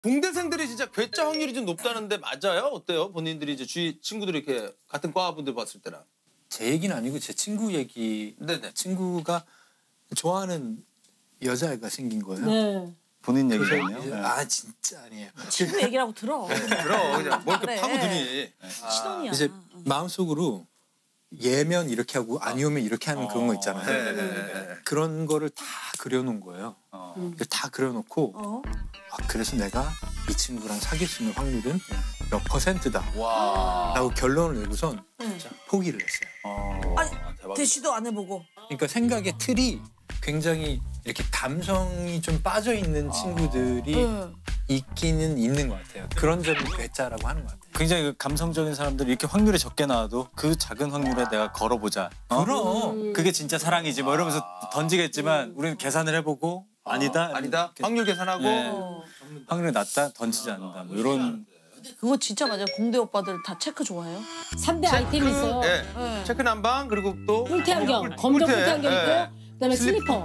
공대생들이 진짜 괴짜 확률이 좀 높다는데 맞아요? 어때요? 본인들이 이제 주위 친구들이 이렇게 같은 과분들 봤을 때랑. 제 얘기는 아니고 제 친구 얘기. 네네. 친구가 좋아하는 여자애가 생긴 거예요. 네. 본인 얘기잖아요. 네. 아 진짜 아니에요. 친구 얘기라고 들어. 들어 그냥 뭐 이렇게 그래. 파고드니. 신혼이야. 이제 마음속으로 예면 이렇게 하고 아니오면 이렇게 하는 그런 거 있잖아요. 네네네. 그런 거를 다 그려놓은 거예요. 다 그려놓고 그래서 내가 이 친구랑 사귈 수 있는 확률은 몇 %다 와. 라고 결론을 내고선 네. 포기를 했어요. 아니 대박. 대시도 안 해보고. 그러니까 생각의 틀이 굉장히 이렇게 감성이 좀 빠져있는 친구들이 있기는 있는 것 같아요. 그런 점이 괴짜라고 하는 것 같아요. 굉장히 그 감성적인 사람들이 이렇게 확률이 적게 나와도 그 작은 확률에 내가 걸어보자. 그럼. 그게 진짜 사랑이지 뭐 이러면서 던지겠지만 우리는 계산을 해보고 아니다. 아니다. 확률 계산하고. 네. 확률이 낮다 던지지 않는다. 뭐 이런. 그거 진짜 맞아요. 공대 오빠들 다 체크 좋아해요? 3대 아이템이 있어요. 예. 네. 체크 난방 그리고 또 꿀태 안경, 검정 꿀태 안경 예. 있고 그다음에 슬리퍼.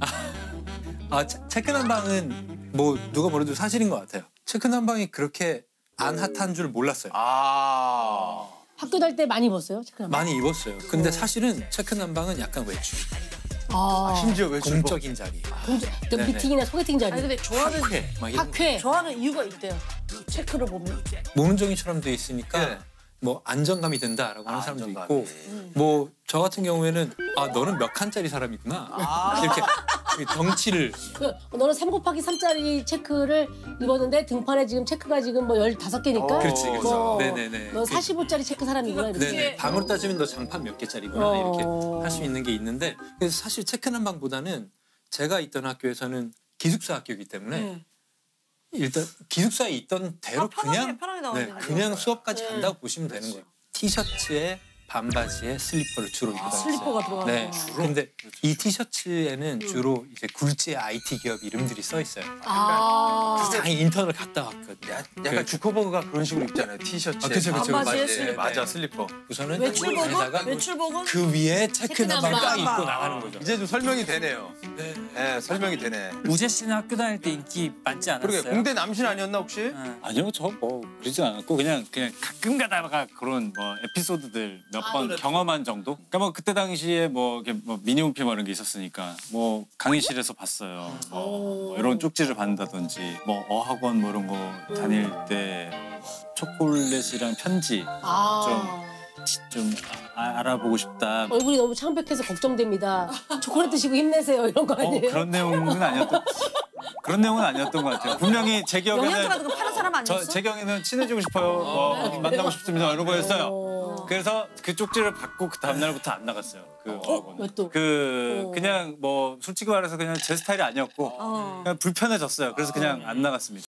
체크 난방은 뭐 누가 뭐래도 사실인 것 같아요. 체크 난방이 그렇게 안 핫한 줄 몰랐어요. 아. 학교 다닐 때 많이 입었어요, 체크 난방. 많이 입었어요. 근데 사실은 체크 난방은 약간 외출. 심지어 외출. 공적인 자리. 그 미팅이나 소개팅 자리. 아니 근데 좋아하는 학회 막 이런 거. 학회. 좋아하는 이유가 있대요. 체크를 보면. 모문적인처럼 돼 있으니까 네. 뭐 안정감이 든다라고 하는 사람도 안정감이. 있고 뭐 저 같은 경우에는 아 너는 몇 칸짜리 사람이구나 이렇게 덩치를 너는 3곱하기 3짜리 체크를 입었는데 등판에 지금 체크가 지금 뭐 15개니까. 그렇지, 그렇지. 뭐, 네네네. 너 45짜리 체크 사람이구나 이렇게. 네네. 방으로 따지면 너 장판 몇 개짜리구나 이렇게 할 수 있는 게 있는데 그래서 사실 체크 난방보다는 제가 있던 학교에서는 기숙사 학교이기 때문에 일단 기숙사에 있던 대로 편하게 그냥 나오는 그냥 수업까지 간다고 보시면 되는 거예요. 티셔츠에 반바지에 슬리퍼를 주로 입고 다녔어요. 슬리퍼가 들어가는 네. 근데 이 티셔츠에는 주로 이제 굴지의 IT 기업 이름들이 써 있어요. 그래서 당연히 인턴을 갔다 왔거든요. 약간 주커버그가 그런 식으로 입잖아요. 티셔츠. 그쵸, 그쵸. 반바지에 네, 슬리퍼. 맞아 슬리퍼. 우선은 외출복은? 안에다가 외출복은? 그 위에 체크 난방 딱 난방. 입고 나가는 거죠. 이제 좀 설명이 되네요. 네, 설명이 되네. 우재 씨는 학교 다닐 때 인기 많지 않았어요? 그러게 공대 남신 아니었나 혹시? 아니요, 저 뭐 그러지 않았고 그냥 가끔 가다가 그런 뭐 에피소드들 몇 번 경험한 정도. 그러니까 뭐 그때 당시에 뭐 이렇게 뭐 미니홈피 뭐 이런 게 있었으니까 뭐 강의실에서 봤어요. 뭐 이런 쪽지를 받는다든지 뭐 어학원 뭐 이런 거 다닐 때 초콜릿이랑 편지 좀 알아보고 싶다. 얼굴이 너무 창백해서 걱정됩니다. 초콜릿 드시고 힘내세요 이런 거 아니에요? 그런 내용은 아니었던 것 같아요. 분명히 제 영양제 기억에는 같은 거 파는 사람 아니었어? 제 경우에는 친해지고 싶어요. 만나고 싶습니다. 이런 거였어요. 그래서 그 쪽지를 받고 그 다음 날부터 안 나갔어요. 그 왜 또? 그냥 뭐 솔직히 말해서 그냥 제 스타일이 아니었고 그냥 불편해졌어요. 그래서 그냥 안 나갔습니다.